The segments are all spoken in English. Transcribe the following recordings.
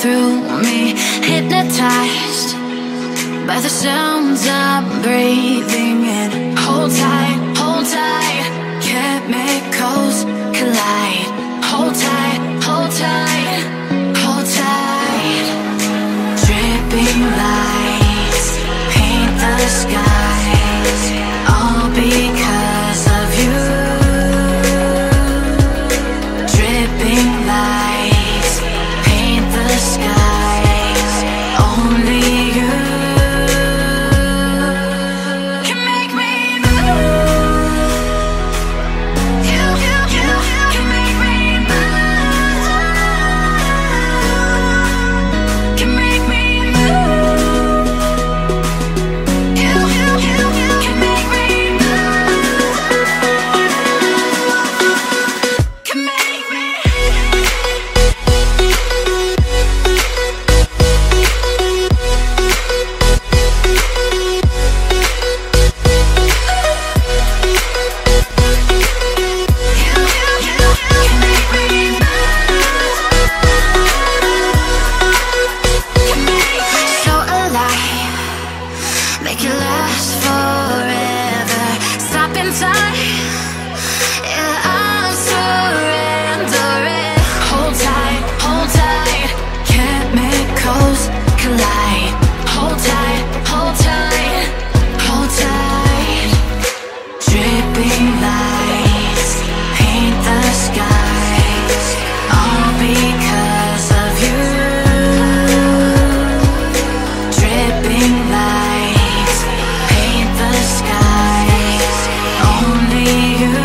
through me, hypnotized by the sounds I'm breathing in. Hold tight, chemicals collide. Hold tight, hold tight, hold tight. Dripping lights paint the skies, all because of you. Dripping lights paint the skies, only you can make me move. You can make me move. Can make me move. You can make me move. Can make me. So alive, make it last forever. Stop in time, yeah, I'm surrendering. Hold tight, chemicals collide. Hold tight, hold tight, hold tight. Dripping lights paint the skies, all because of you. Dripping lights paint the skies, only you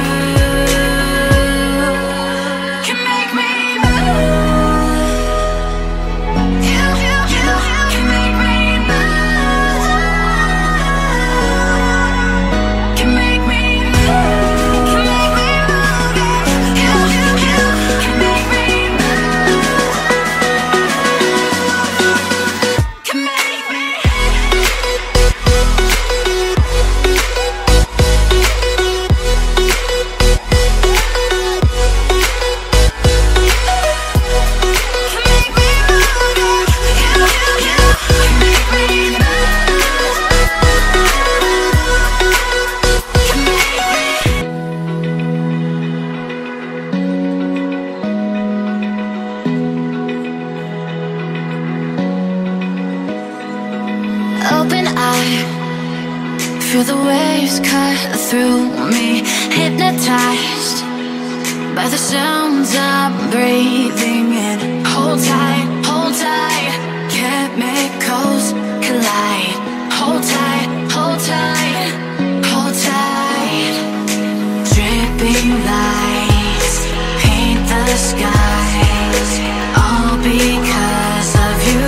can make me move. You can make me move. Can make me move. Can make me move. You can make me move. Can make me. Open eye, feel the waves cut through me, hypnotized by the sounds I'm breathing in. Hold tight, chemicals collide. Hold tight, hold tight. Dripping lights paint the skies, all because of you.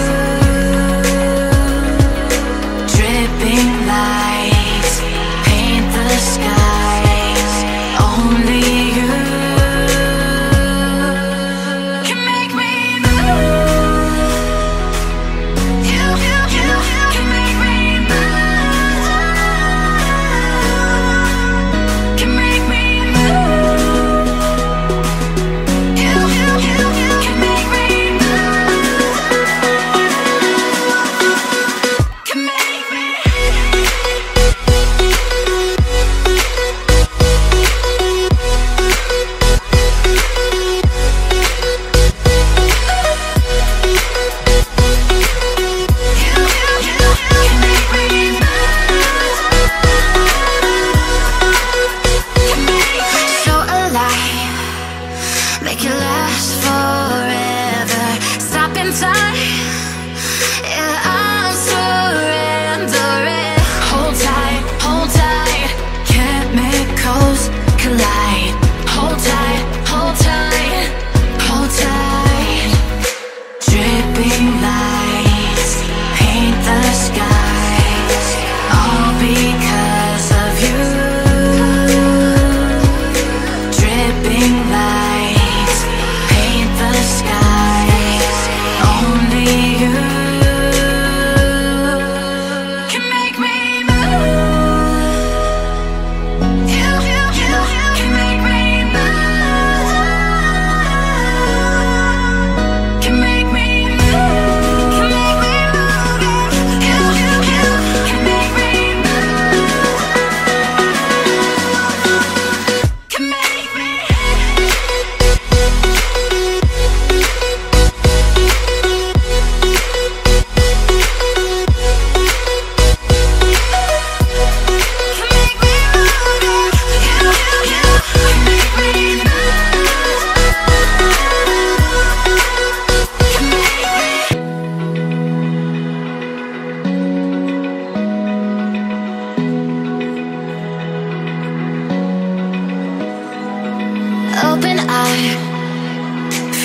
Dripping lights paint the skies, only you can make me move.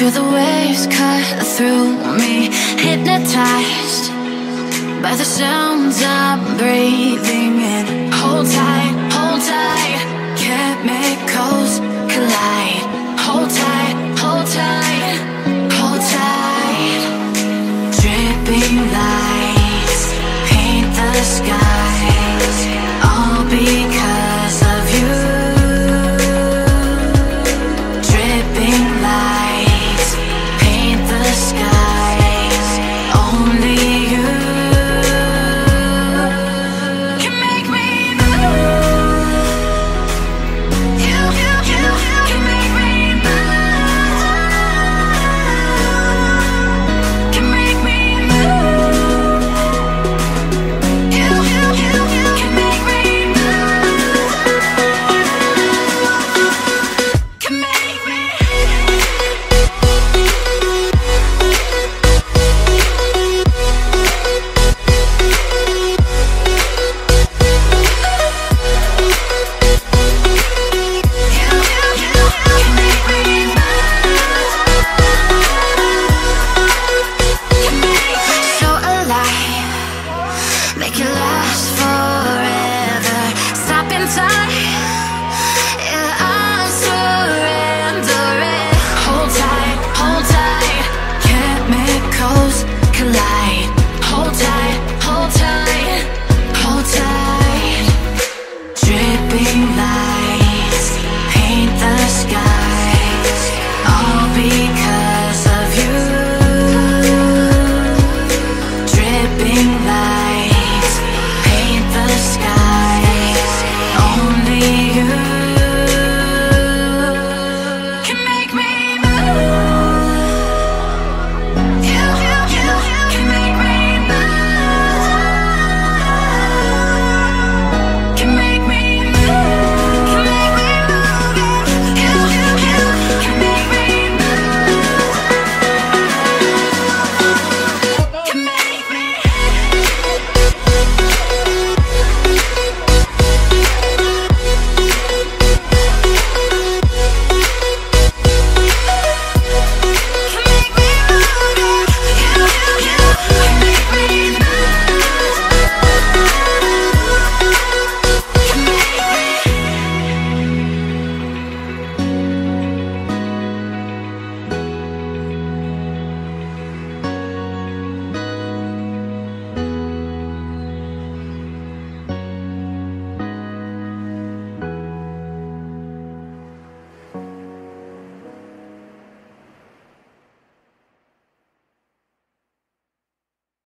Feel the waves cut through me, hypnotized by the sounds I'm breathing in. Hold tight, chemicals collide. Hold tight, hold tight, hold tight. Dripping lights paint the sky.